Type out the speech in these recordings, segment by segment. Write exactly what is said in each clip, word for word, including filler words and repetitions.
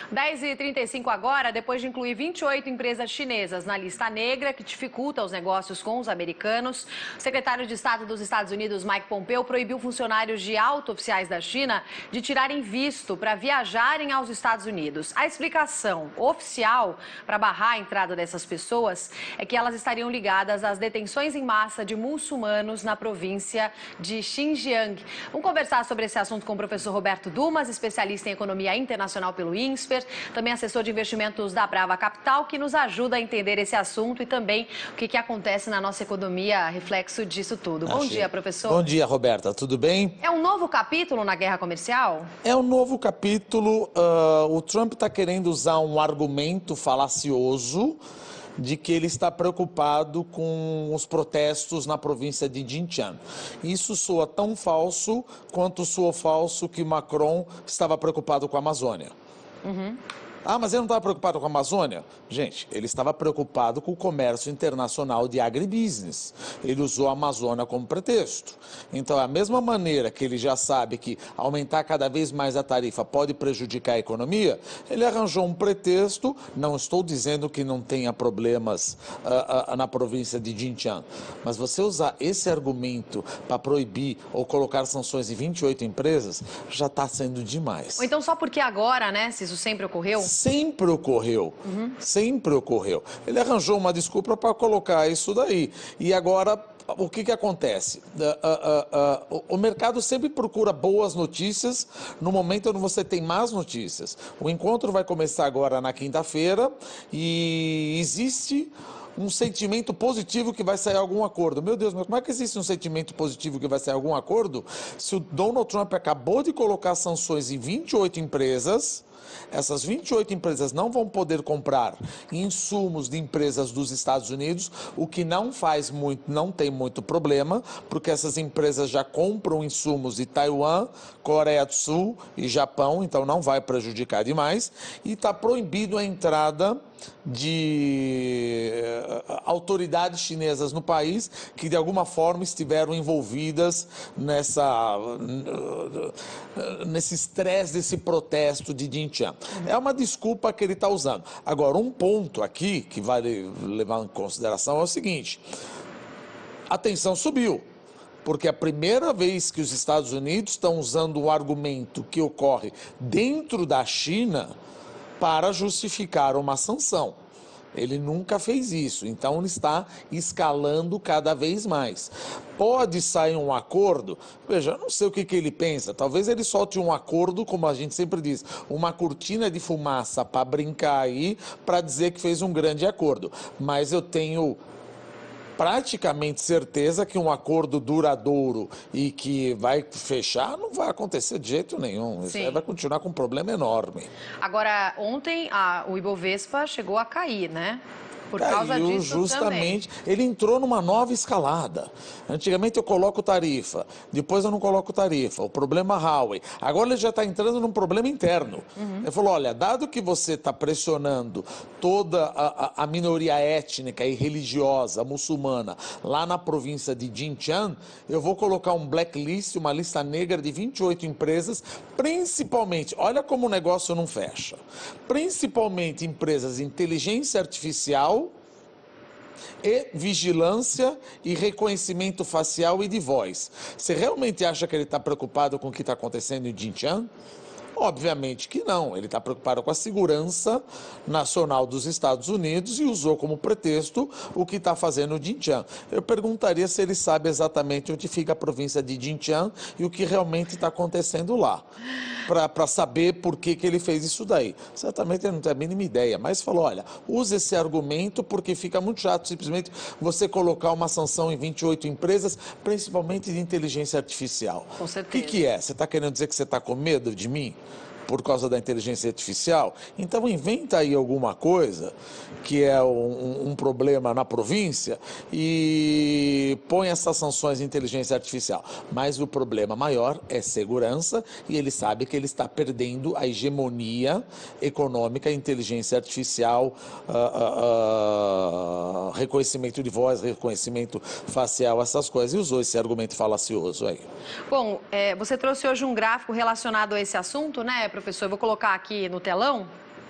dez e trinta e cinco agora, depois de incluir vinte e oito empresas chinesas na lista negra, que dificulta os negócios com os americanos, o secretário de Estado dos Estados Unidos, Mike Pompeo, proibiu funcionários de alto oficiais da China de tirarem visto para viajarem aos Estados Unidos. A explicação oficial para barrar a entrada dessas pessoas é que elas estariam ligadas às detenções em massa de muçulmanos na província de Xinjiang. Vamos conversar sobre esse assunto com o professor Roberto Dumas, especialista em economia internacional pelo INSPER, também assessor de investimentos da Brava Capital, que nos ajuda a entender esse assunto e também o que, que acontece na nossa economia, reflexo disso tudo. Bom Achei. dia, professor. Bom dia, Roberta. Tudo bem? É um novo capítulo na guerra comercial? É um novo capítulo. Uh, o Trump está querendo usar um argumento falacioso de que ele está preocupado com os protestos na província de Xinjiang. Isso soa tão falso quanto soa falso que Macron estava preocupado com a Amazônia. Uhum. Ah, mas ele não estava preocupado com a Amazônia? Gente, ele estava preocupado com o comércio internacional de agribusiness. Ele usou a Amazônia como pretexto. Então, a mesma maneira que ele já sabe que aumentar cada vez mais a tarifa pode prejudicar a economia, ele arranjou um pretexto. Não estou dizendo que não tenha problemas uh, uh, na província de Xinjiang, mas você usar esse argumento para proibir ou colocar sanções em vinte e oito empresas já está sendo demais. Ou então só porque agora, né, se isso sempre ocorreu? Sempre ocorreu, uhum. sempre ocorreu. Ele arranjou uma desculpa para colocar isso daí. E agora, o que que acontece? Uh, uh, uh, uh, o mercado sempre procura boas notícias no momento onde você tem más notícias. O encontro vai começar agora na quinta-feira e existe um sentimento positivo que vai sair algum acordo. Meu Deus, mas como é que existe um sentimento positivo que vai sair algum acordo se o Donald Trump acabou de colocar sanções em vinte e oito empresas? Essas vinte e oito empresas não vão poder comprar insumos de empresas dos Estados Unidos, o que não faz muito, não tem muito problema, porque essas empresas já compram insumos de Taiwan, Coreia do Sul e Japão, então não vai prejudicar demais. E está proibido a entrada de autoridades chinesas no país que de alguma forma estiveram envolvidas nessa, nesse estresse desse protesto de Xinjiang. É uma desculpa que ele está usando. Agora, um ponto aqui que vale levar em consideração é o seguinte: a tensão subiu. Porque é a primeira vez que os Estados Unidos estão usando o argumento que ocorre dentro da China para justificar uma sanção. Ele nunca fez isso, então ele está escalando cada vez mais. Pode sair um acordo, veja, eu não sei o que, que ele pensa, talvez ele solte um acordo, como a gente sempre diz, uma cortina de fumaça para brincar aí, para dizer que fez um grande acordo. Mas eu tenho praticamente certeza que um acordo duradouro e que vai fechar não vai acontecer de jeito nenhum. Sim. Isso aí vai continuar com um problema enorme. Agora, ontem a, o Ibovespa chegou a cair, né? Por Caiu causa disso justamente, também. Ele entrou numa nova escalada. Antigamente eu coloco tarifa, depois eu não coloco tarifa, o problema Huawei. Agora ele já está entrando num problema interno. Uhum. Ele falou, olha, dado que você está pressionando toda a, a, a minoria étnica e religiosa muçulmana lá na província de Xinjiang, eu vou colocar um blacklist, uma lista negra de vinte e oito empresas, principalmente, olha como o negócio não fecha, principalmente empresas de inteligência artificial e vigilância e reconhecimento facial e de voz. Você realmente acha que ele está preocupado com o que está acontecendo em Xinjiang? Obviamente que não, ele está preocupado com a segurança nacional dos Estados Unidos e usou como pretexto o que está fazendo o Xinjiang. Eu perguntaria se ele sabe exatamente onde fica a província de Xinjiang e o que realmente está acontecendo lá, para saber por que, que ele fez isso daí. Certamente ele não tem a mínima ideia, mas falou, olha, use esse argumento porque fica muito chato simplesmente você colocar uma sanção em vinte e oito empresas, principalmente de inteligência artificial. Com certeza. O que, que é? Você está querendo dizer que você está com medo de mim? Por causa da inteligência artificial? Então inventa aí alguma coisa que é um, um problema na província e põe essas sanções de inteligência artificial. Mas o problema maior é segurança e ele sabe que ele está perdendo a hegemonia econômica, inteligência artificial, uh, uh, uh, reconhecimento de voz, reconhecimento facial, essas coisas, e usou esse argumento falacioso aí. Bom, é, você trouxe hoje um gráfico relacionado a esse assunto, né, professor? Eu vou colocar aqui no telão.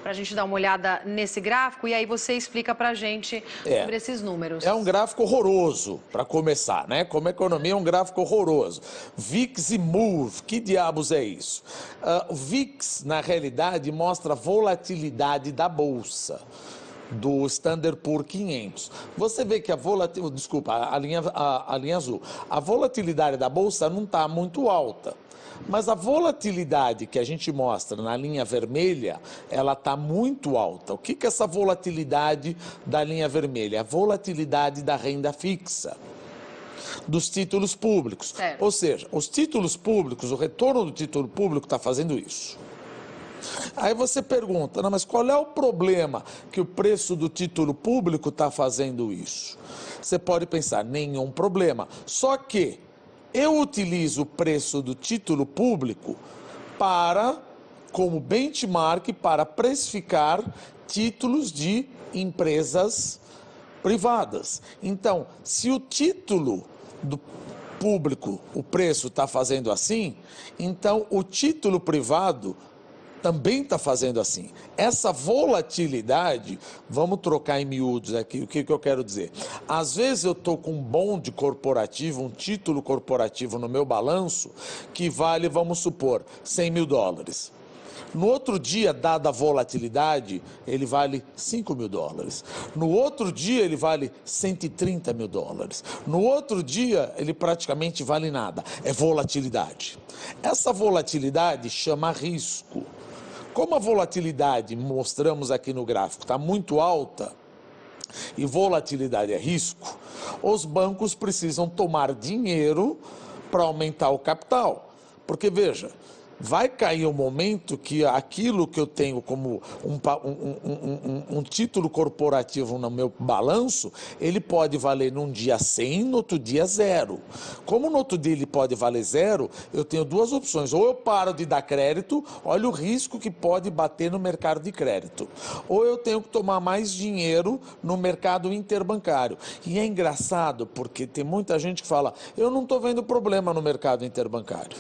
para a gente dar uma olhada nesse gráfico e aí você explica para a gente É. sobre esses números. É um gráfico horroroso, para começar, né? Como economia é um gráfico horroroso. V I X e Move, que diabos é isso? Uh, o V I X, na realidade, mostra a volatilidade da Bolsa, do Standard Poor's quinhentos. Você vê que a volatilidade, desculpa, a linha, a, a linha azul, a volatilidade da Bolsa não está muito alta. Mas a volatilidade que a gente mostra na linha vermelha, ela está muito alta. O que que é essa volatilidade da linha vermelha? A volatilidade da renda fixa, dos títulos públicos. Certo. Ou seja, os títulos públicos, o retorno do título público está fazendo isso. Aí você pergunta, não, mas qual é o problema que o preço do título público está fazendo isso? Você pode pensar, nenhum problema. Só que eu utilizo o preço do título público para, como benchmark, para precificar títulos de empresas privadas. Então, se o título do público, o preço está fazendo assim, então o título privado também está fazendo assim. Essa volatilidade, vamos trocar em miúdos aqui, o que, que eu quero dizer? Às vezes eu estou com um bond corporativo, um título corporativo no meu balanço, que vale, vamos supor, cem mil dólares. No outro dia, dada a volatilidade, ele vale cinco mil dólares. No outro dia, ele vale cento e trinta mil dólares. No outro dia, ele praticamente vale nada. É volatilidade. Essa volatilidade chama risco. Como a volatilidade, mostramos aqui no gráfico, está muito alta, e volatilidade é risco, os bancos precisam tomar dinheiro para aumentar o capital. Porque, veja, vai cair um momento que aquilo que eu tenho como um, um, um, um, um título corporativo no meu balanço, ele pode valer num dia cem, no outro dia zero. Como no outro dia ele pode valer zero, eu tenho duas opções. Ou eu paro de dar crédito, olha o risco que pode bater no mercado de crédito. Ou eu tenho que tomar mais dinheiro no mercado interbancário. E é engraçado porque tem muita gente que fala, eu não estou vendo problema no mercado interbancário.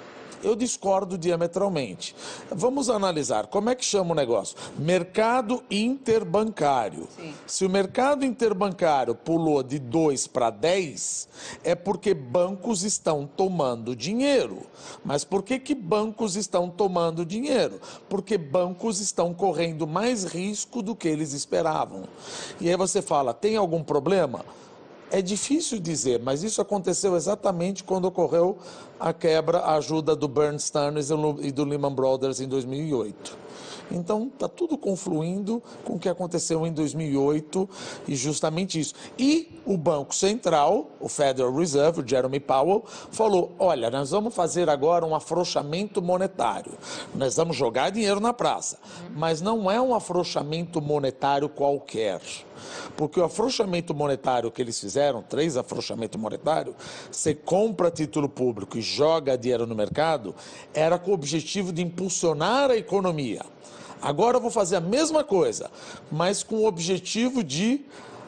Eu discordo diametralmente. Vamos analisar como é que chama o negócio. Mercado interbancário. Sim. Se o mercado interbancário pulou de dois para dez, é porque bancos estão tomando dinheiro. Mas por que que bancos estão tomando dinheiro? Porque bancos estão correndo mais risco do que eles esperavam. E aí você fala, tem algum problema? É difícil dizer, mas isso aconteceu exatamente quando ocorreu a quebra, a ajuda do Bear Stearns e do Lehman Brothers em dois mil e oito. Então, está tudo confluindo com o que aconteceu em dois mil e oito e justamente isso. E o Banco Central, o Federal Reserve, o Jeremy Powell, falou, olha, nós vamos fazer agora um afrouxamento monetário. Nós vamos jogar dinheiro na praça, mas não é um afrouxamento monetário qualquer. Porque o afrouxamento monetário que eles fizeram, três afrouxamentos monetários, você compra título público e joga dinheiro no mercado, era com o objetivo de impulsionar a economia. Agora eu vou fazer a mesma coisa, mas com o objetivo de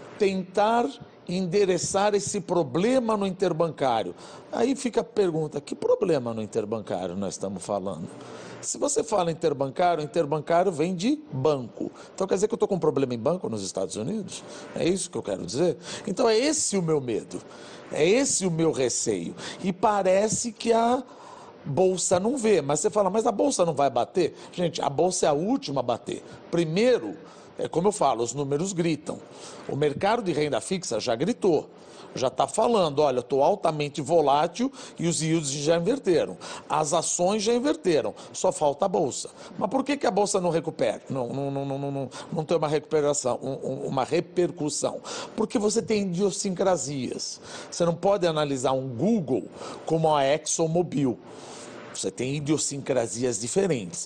tentar endereçar esse problema no interbancário. Aí fica a pergunta, que problema no interbancário nós estamos falando? Se você fala interbancário, interbancário vem de banco. Então quer dizer que eu estou com um problema em banco nos Estados Unidos? É isso que eu quero dizer? Então é esse o meu medo, é esse o meu receio. E parece que a Bolsa não vê, mas você fala, mas a Bolsa não vai bater? Gente, a Bolsa é a última a bater. Primeiro, é como eu falo, os números gritam. O mercado de renda fixa já gritou. Já está falando, olha, estou altamente volátil e os yields já inverteram. As ações já inverteram, só falta a Bolsa. Mas por que que a Bolsa não recupera? Não, não, não, não, não, não tem uma recuperação, um, uma repercussão? Porque você tem idiosincrasias. Você não pode analisar um Google como a ExxonMobil. Você tem idiosincrasias diferentes.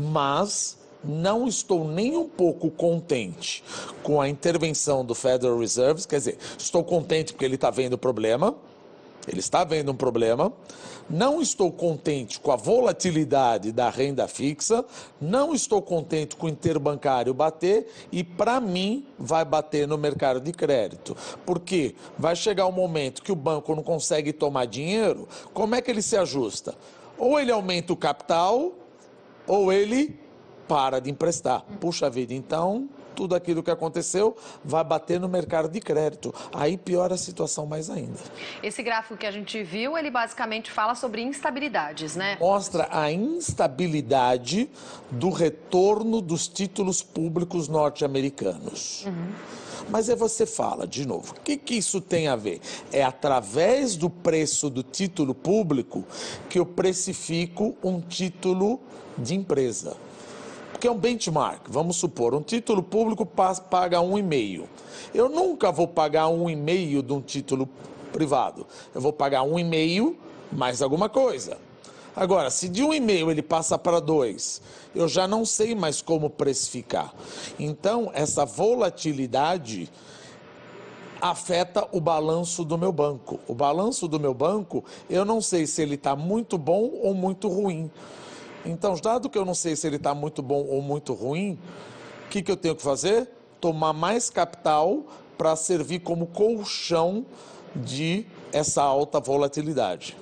Mas não estou nem um pouco contente com a intervenção do Federal Reserve, quer dizer, estou contente porque ele está vendo o problema, ele está vendo um problema, não estou contente com a volatilidade da renda fixa, não estou contente com o interbancário bater e, para mim, vai bater no mercado de crédito. Porque vai chegar um momento que o banco não consegue tomar dinheiro, como é que ele se ajusta? Ou ele aumenta o capital, ou ele para de emprestar. Puxa vida, então tudo aquilo que aconteceu vai bater no mercado de crédito. Aí piora a situação mais ainda. Esse gráfico que a gente viu, ele basicamente fala sobre instabilidades, né? Mostra a instabilidade do retorno dos títulos públicos norte-americanos. Uhum. Mas aí você fala, de novo, o que, que isso tem a ver? É através do preço do título público que eu precifico um título de empresa. Porque é um benchmark, vamos supor, um título público paga um vírgula cinco. Eu nunca vou pagar um vírgula cinco de um título privado. Eu vou pagar um vírgula cinco mais alguma coisa. Agora, se de um vírgula cinco ele passa para dois, eu já não sei mais como precificar. Então, essa volatilidade afeta o balanço do meu banco. O balanço do meu banco, eu não sei se ele está muito bom ou muito ruim. Então, dado que eu não sei se ele está muito bom ou muito ruim, o que, que eu tenho que fazer? Tomar mais capital para servir como colchão de essa alta volatilidade.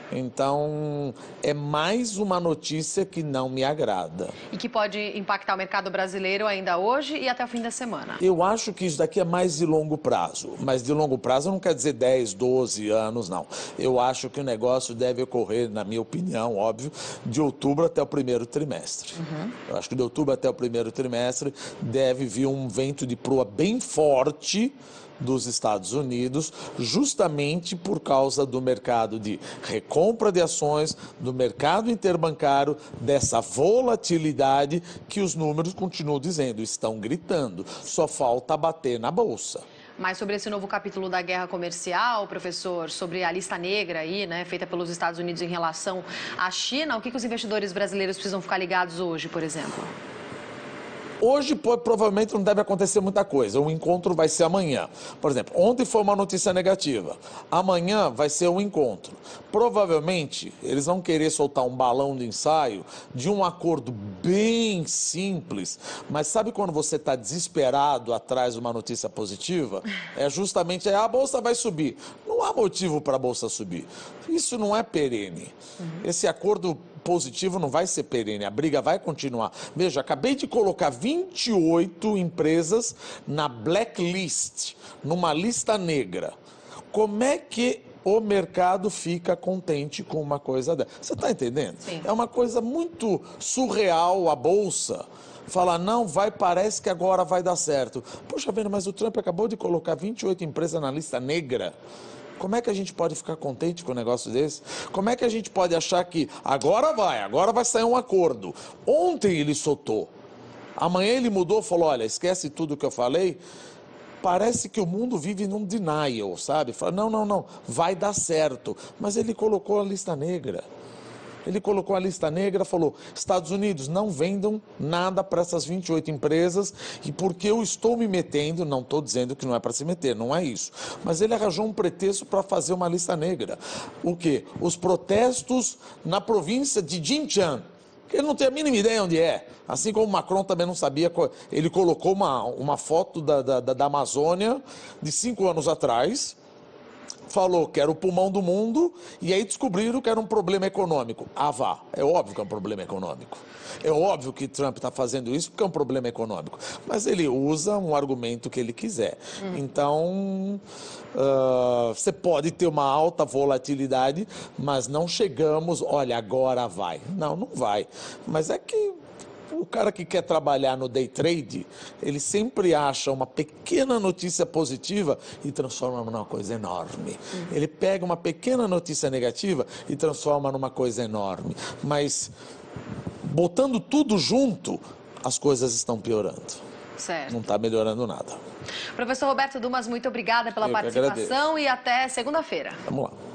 Então, é mais uma notícia que não me agrada. E que pode impactar o mercado brasileiro ainda hoje e até o fim da semana. Eu acho que isso daqui é mais de longo prazo. Mas de longo prazo não quer dizer dez, doze anos, não. Eu acho que o negócio deve ocorrer, na minha opinião, óbvio, de outubro até o primeiro trimestre. Uhum. Eu acho que de outubro até o primeiro trimestre deve vir um vento de proa bem forte dos Estados Unidos, justamente por causa do mercado de recompra de ações, do mercado interbancário, dessa volatilidade que os números continuam dizendo, estão gritando. Só falta bater na bolsa. Mas sobre esse novo capítulo da guerra comercial, professor, sobre a lista negra aí, né, feita pelos Estados Unidos em relação à China, o que, que os investidores brasileiros precisam ficar ligados hoje, por exemplo? Hoje, provavelmente, não deve acontecer muita coisa. O encontro vai ser amanhã. Por exemplo, ontem foi uma notícia negativa. Amanhã vai ser um encontro. Provavelmente, eles vão querer soltar um balão de ensaio de um acordo bem simples. Mas sabe quando você está desesperado atrás de uma notícia positiva? É justamente, a bolsa vai subir. Não há motivo para a bolsa subir. Isso não é perene. Uhum. Esse acordo positivo não vai ser perene, a briga vai continuar. Veja, acabei de colocar vinte e oito empresas na blacklist, numa lista negra. Como é que o mercado fica contente com uma coisa dessa? Você está entendendo? Sim. É uma coisa muito surreal a bolsa. Falar, não, vai, parece que agora vai dar certo. Poxa vida, mas o Trump acabou de colocar vinte e oito empresas na lista negra. Como é que a gente pode ficar contente com um negócio desse? Como é que a gente pode achar que agora vai, agora vai sair um acordo? Ontem ele soltou, amanhã ele mudou, falou, olha, esquece tudo que eu falei. Parece que o mundo vive num denial, sabe? Fala, não, não, não, vai dar certo. Mas ele colocou a lista negra. Ele colocou a lista negra, falou, Estados Unidos, não vendam nada para essas vinte e oito empresas e porque eu estou me metendo, não estou dizendo que não é para se meter, não é isso. Mas ele arranjou um pretexto para fazer uma lista negra. O quê? Os protestos na província de Xinjiang, que ele não tem a mínima ideia onde é. Assim como o Macron também não sabia, ele colocou uma, uma foto da, da, da Amazônia de cinco anos atrás, falou que era o pulmão do mundo e aí descobriram que era um problema econômico. Ah, vá, é óbvio que é um problema econômico. É óbvio que Trump está fazendo isso porque é um problema econômico. Mas ele usa um argumento que ele quiser. Hum. Então, uh, você pode ter uma alta volatilidade, mas não chegamos, olha, agora vai. Não, não vai. Mas é que o cara que quer trabalhar no day trade, ele sempre acha uma pequena notícia positiva e transforma numa coisa enorme. Uhum. Ele pega uma pequena notícia negativa e transforma numa coisa enorme. Mas, botando tudo junto, as coisas estão piorando. Certo. Não está melhorando nada. Professor Roberto Dumas, muito obrigada pela Eu participação e até segunda-feira. Vamos lá.